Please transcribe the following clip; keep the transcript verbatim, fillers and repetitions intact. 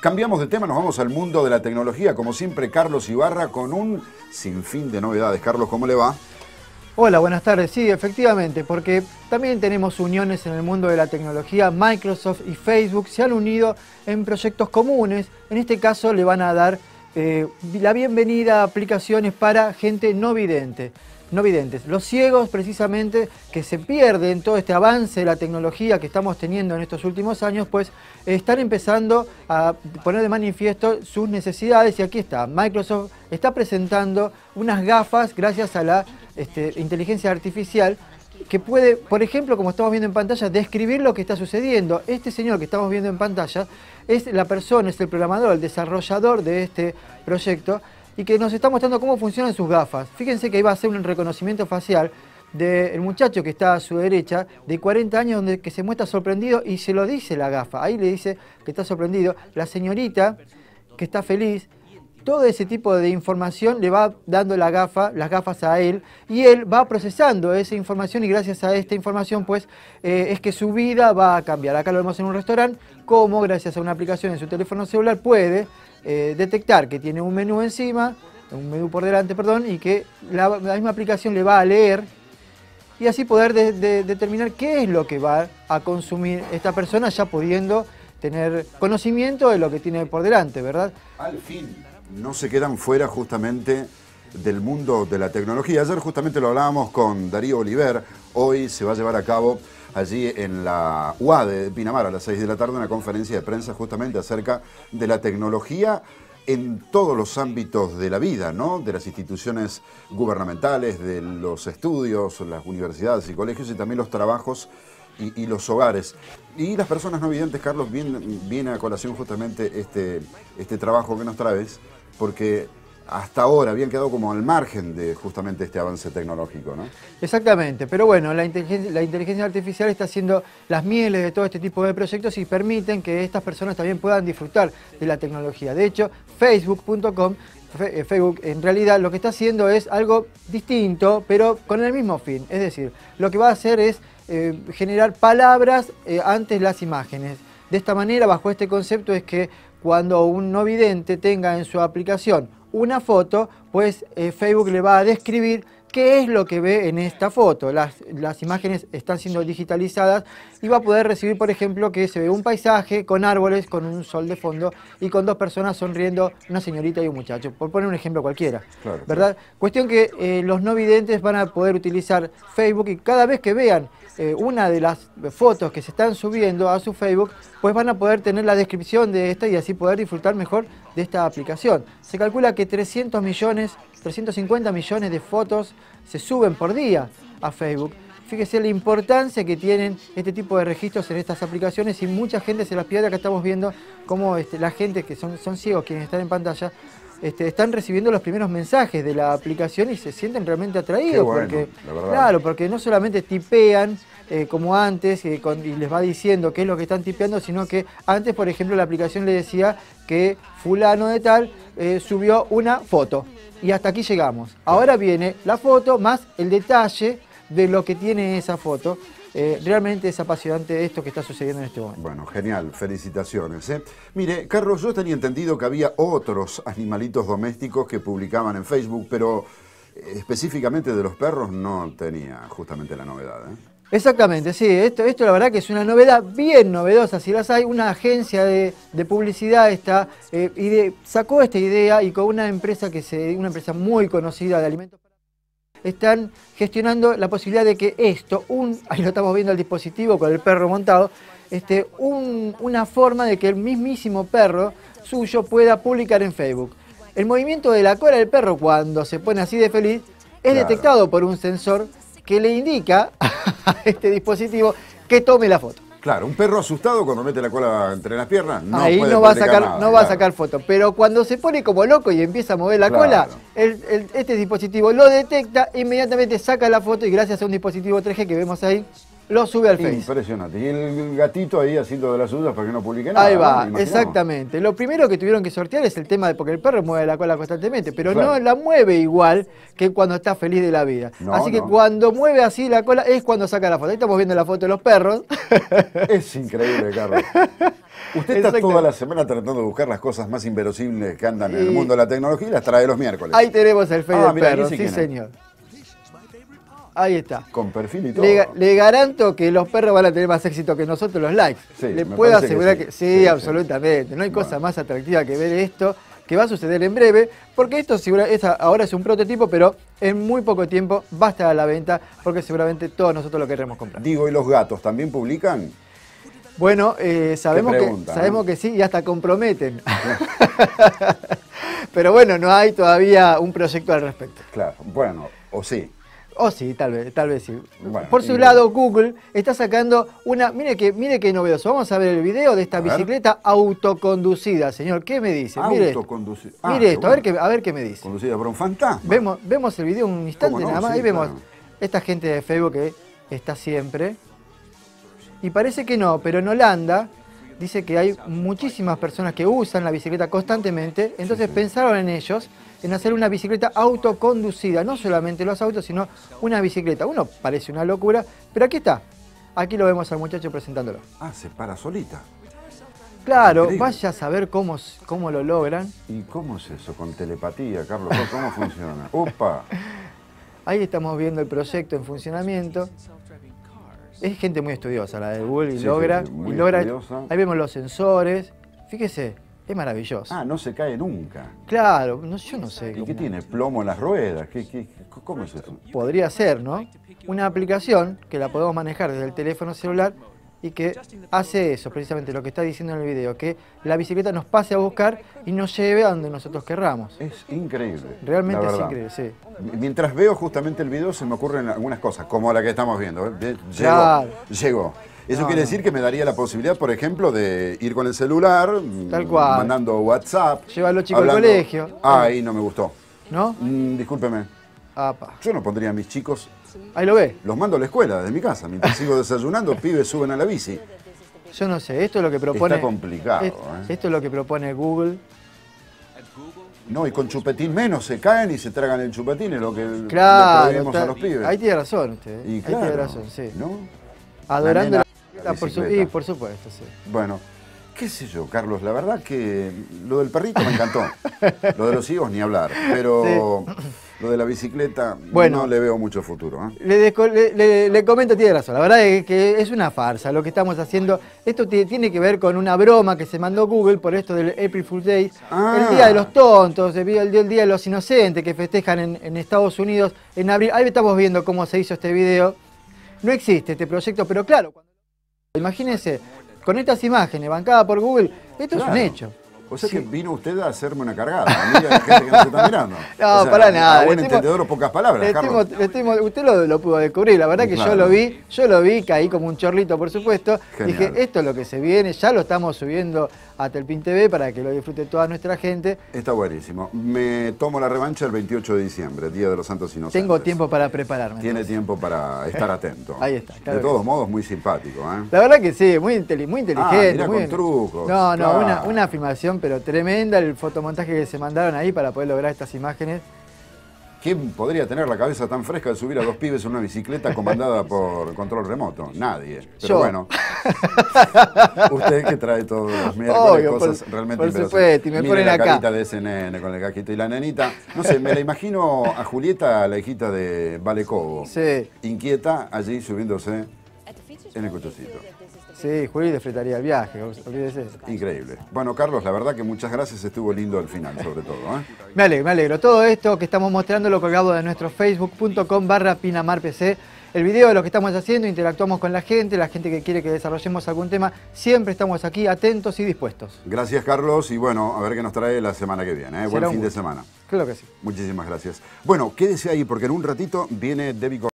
Cambiamos de tema, nos vamos al mundo de la tecnología. Como siempre, Carlos Ibarra con un sinfín de novedades. Carlos, ¿cómo le va? Hola, buenas tardes. Sí, efectivamente, porque también tenemos uniones en el mundo de la tecnología. Microsoft y Facebook se han unido en proyectos comunes. En este caso le van a dar eh, la bienvenida a aplicaciones para gente no vidente. No videntes, los ciegos precisamente que se pierden todo este avance de la tecnología que estamos teniendo en estos últimos años, pues están empezando a poner de manifiesto sus necesidades y aquí está, Microsoft está presentando unas gafas gracias a la este, inteligencia artificial que puede, por ejemplo, como estamos viendo en pantalla, describir lo que está sucediendo. Este señor que estamos viendo en pantalla es la persona, es el programador, el desarrollador de este proyecto, y que nos está mostrando cómo funcionan sus gafas. Fíjense que iba a hacer un reconocimiento facial del muchacho que está a su derecha, de cuarenta años, donde que se muestra sorprendido y se lo dice la gafa. Ahí le dice que está sorprendido. La señorita que está feliz. Todo ese tipo de información le va dando la gafa, las gafas a él, y él va procesando esa información y gracias a esta información pues eh, es que su vida va a cambiar. Acá lo vemos en un restaurante, como gracias a una aplicación en su teléfono celular puede eh, detectar que tiene un menú encima, un menú por delante, perdón, y que la, la misma aplicación le va a leer y así poder de, de, determinar qué es lo que va a consumir esta persona ya pudiendo tener conocimiento de lo que tiene por delante, ¿verdad? Al fin. No se quedan fuera justamente del mundo de la tecnología. Ayer justamente lo hablábamos con Darío Oliver. Hoy se va a llevar a cabo allí en la U A de Pinamar a las seis de la tarde una conferencia de prensa justamente acerca de la tecnología en todos los ámbitos de la vida, ¿no? De las instituciones gubernamentales, de los estudios, las universidades y colegios y también los trabajos y, y los hogares. Y las personas no videntes, Carlos, viene, viene a colación justamente este, este trabajo que nos traes, porque hasta ahora habían quedado como al margen de justamente este avance tecnológico, ¿no? Exactamente, pero bueno, la inteligencia, la inteligencia artificial está haciendo las mieles de todo este tipo de proyectos y permiten que estas personas también puedan disfrutar de la tecnología. De hecho, Facebook punto com, Facebook en realidad lo que está haciendo es algo distinto, pero con el mismo fin. Es decir, lo que va a hacer es eh, generar palabras eh, antes las imágenes. De esta manera, bajo este concepto, es que cuando un no vidente tenga en su aplicación una foto, pues eh, Facebook le va a describir qué es lo que ve en esta foto. Las, las imágenes están siendo digitalizadas y va a poder recibir, por ejemplo, que se ve un paisaje con árboles, con un sol de fondo y con dos personas sonriendo, una señorita y un muchacho, por poner un ejemplo cualquiera, claro, ¿verdad? Claro. Cuestión que eh, los no videntes van a poder utilizar Facebook y cada vez que vean eh, una de las fotos que se están subiendo a su Facebook, pues van a poder tener la descripción de esta y así poder disfrutar mejor de esta aplicación. Se calcula que trescientos millones, trescientos cincuenta millones de fotos se suben por día a Facebook. Fíjese la importancia que tienen este tipo de registros en estas aplicaciones y mucha gente se las pierde. Acá estamos viendo cómo este, la gente que son, son ciegos, quienes están en pantalla, este, están recibiendo los primeros mensajes de la aplicación y se sienten realmente atraídos. Bueno, porque, claro, porque no solamente tipean eh, como antes eh, con, y les va diciendo qué es lo que están tipeando, sino que antes, por ejemplo, la aplicación le decía que fulano de tal eh, subió una foto. Y hasta aquí llegamos. Ahora viene la foto más el detalle de lo que tiene esa foto. Eh, realmente es apasionante esto que está sucediendo en este momento. Bueno, genial. Felicitaciones, ¿eh? Mire, Carlos, yo tenía entendido que había otros animalitos domésticos que publicaban en Facebook, pero específicamente de los perros no tenía justamente la novedad, ¿eh? Exactamente, sí. Esto, esto la verdad que es una novedad bien novedosa. Si las hay, una agencia de, de publicidad está, eh, y de, sacó esta idea y con una empresa, que se, una empresa muy conocida de alimentos para están gestionando la posibilidad de que esto, un, ahí lo estamos viendo el dispositivo con el perro montado, este, un, una forma de que el mismísimo perro suyo pueda publicar en Facebook. El movimiento de la cola del perro cuando se pone así de feliz es claro. detectado por un sensor que le indica a este dispositivo que tome la foto. Claro, un perro asustado cuando mete la cola entre las piernas no Ahí puede no va a sacar, nada, no claro. va a sacar foto, pero cuando se pone como loco y empieza a mover la claro. cola, el, el, este dispositivo lo detecta, inmediatamente saca la foto y gracias a un dispositivo tres G que vemos ahí, lo sube al Face. Impresionante. Y el gatito ahí haciendo de las suyas para que no publique nada. Ahí va, ¿no? exactamente. Lo primero que tuvieron que sortear es el tema de, porque el perro mueve la cola constantemente, pero claro. no la mueve igual que cuando está feliz de la vida. No, así que no. cuando mueve así la cola es cuando saca la foto. Ahí estamos viendo la foto de los perros. Es increíble, Carlos. Usted está toda la semana tratando de buscar las cosas más inverosímiles que andan y... en el mundo de la tecnología y las trae los miércoles. Ahí tenemos el Face ah, del mira, perro, sí señor. Ahí está. Con perfil y todo. Le, le garanto que los perros van a tener más éxito que nosotros los likes. Sí, le puedo asegurar que sí, que, sí, sí absolutamente. Sí. No hay bueno. cosa más atractiva que ver esto, que va a suceder en breve, porque esto segura, es, ahora es un prototipo, pero en muy poco tiempo va a estar a la venta, porque seguramente todos nosotros lo queremos comprar. Digo, ¿y los gatos también publican? Bueno, eh, sabemos, pregunta, que, sabemos ¿no? que sí y hasta comprometen. Pero bueno, no hay todavía un proyecto al respecto. Claro, bueno, o sí. Oh, sí, tal vez, tal vez sí. Bueno, Por su y... lado, Google está sacando una... Mire que, mire qué novedoso. Vamos a ver el video de esta bicicleta autoconducida, señor. ¿Qué me dice? Mire esto, autoconducida. ah, mire esto bueno. a, ver qué, a ver qué me dice. Conducida por un fantasma. Vemos, vemos el video un instante no? nada más. Sí, Ahí vemos claro. esta gente de Facebook que está siempre. Y parece que no, pero en Holanda dice que hay muchísimas personas que usan la bicicleta constantemente. Entonces sí, sí. pensaron en ellos, en hacer una bicicleta autoconducida, no solamente los autos, sino una bicicleta. Uno parece una locura, pero aquí está. Aquí lo vemos al muchacho presentándolo. Ah, se para solita. Claro, increíble. Vaya a saber cómo, cómo lo logran. ¿Y cómo es eso? Con telepatía, Carlos, ¿cómo funciona? ¡Opa! Ahí estamos viendo el proyecto en funcionamiento. Es gente muy estudiosa la de Google y sí, logra, sí, sí, y logra estudiosa. Ahí vemos los sensores. Fíjese, es maravilloso. Ah, no se cae nunca. Claro, no, yo no sé. ¿Y cómo... qué tiene? ¿Plomo en las ruedas? ¿Qué, qué, ¿Cómo es eso? Podría ser, ¿no? Una aplicación que la podemos manejar desde el teléfono celular y que hace eso, precisamente lo que está diciendo en el video, que la bicicleta nos pase a buscar y nos lleve a donde nosotros querramos. Es increíble. Realmente es increíble, sí. Mientras veo justamente el video se me ocurren algunas cosas, como la que estamos viendo. Llegó, claro. llegó. Eso no, quiere no. decir que me daría la posibilidad, por ejemplo, de ir con el celular, tal cual, mandando WhatsApp. Lleva a los chicos hablando... al colegio. Ah, ahí no me gustó. ¿No? Mm, discúlpeme. Apa. Yo no pondría a mis chicos... Ahí lo ve. Los mando a la escuela, desde mi casa. Mientras sigo desayunando, pibes suben a la bici. Yo no sé, esto es lo que propone... Está complicado, es, ¿eh? Esto es lo que propone Google. No, y con chupetín menos se caen y se tragan el chupetín, es lo que claro, le prohibimos está, a los pibes. Ahí tiene razón usted. Y ahí claro, tiene razón, sí. ¿no? Adorando la, la por su, y por supuesto, sí. Bueno, qué sé yo, Carlos, la verdad que lo del perrito me encantó. Lo de los higos ni hablar, pero sí. Lo de la bicicleta bueno, no le veo mucho futuro. ¿eh? Le, le, le, le comento, tiene razón, la verdad es que es una farsa lo que estamos haciendo. Esto tiene que ver con una broma que se mandó Google por esto del April Fool's Day, ah. el Día de los Tontos, el Día, el día de los Inocentes que festejan en, en Estados Unidos en abril. Ahí estamos viendo cómo se hizo este video. No existe este proyecto, pero claro, cuando... imagínense, con estas imágenes bancadas por Google, esto claro. es un hecho. O sea sí. que vino usted a hacerme una cargada, a mí y a la gente que nos está mirando. No, o sea, para nada. A buen entendedor o pocas palabras, Carlos. Estimo, estimo, usted lo, lo pudo descubrir, la verdad sí, que claro. yo lo vi, yo lo vi, caí como un chorlito, por supuesto. Genial. Dije, esto es lo que se viene, ya lo estamos subiendo a Telpin T V para que lo disfrute toda nuestra gente. Está buenísimo. Me tomo la revancha el veintiocho de diciembre, Día de los Santos Inocentes. Tengo tiempo para prepararme. Tiene entonces. tiempo para estar atento. Ahí está. Claro de todos sí. modos, muy simpático. ¿eh? La verdad que sí, muy, inteli muy inteligente. Ah, mirá muy con trucos. No, no, claro. una, una filmación pero tremenda, el fotomontaje que se mandaron ahí para poder lograr estas imágenes. ¿Quién podría tener la cabeza tan fresca de subir a dos pibes en una bicicleta comandada por control remoto? Nadie. Pero Yo. bueno, usted que trae todos los miércoles Obvio, cosas por, realmente por inverosímiles. supuesto, y me Mire ponen la acá. carita de ese nene con el cajito y la nenita. No sé, me la imagino a Julieta, la hijita de Vale Cobo. Sí. Inquieta allí subiéndose en el cochecito. Sí, Juli disfrutaría el viaje, olvídese. Increíble. Bueno, Carlos, la verdad que muchas gracias, estuvo lindo al final, sobre todo. ¿eh? Me alegro, me alegro. Todo esto que estamos mostrando lo colgado de nuestro facebook punto com barra PinamarPC. El video de lo que estamos haciendo, interactuamos con la gente, la gente que quiere que desarrollemos algún tema, siempre estamos aquí atentos y dispuestos. Gracias, Carlos, y bueno, a ver qué nos trae la semana que viene. ¿eh? Buen fin de semana. Claro que sí. Muchísimas gracias. Bueno, quédese ahí porque en un ratito viene Debbie